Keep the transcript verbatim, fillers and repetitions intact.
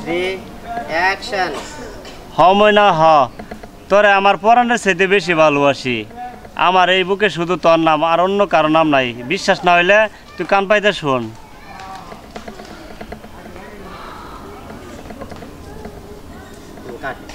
Three action. হ ময়না হ, তোরে আমার পরাণের চাইতে বেশি ভালোবাসি। আমার এই বুকে শুধু তোর নাম, আর অন্য কারো নাম নাই। বিশ্বাস না হইলে তুই কান পাইতে শোন।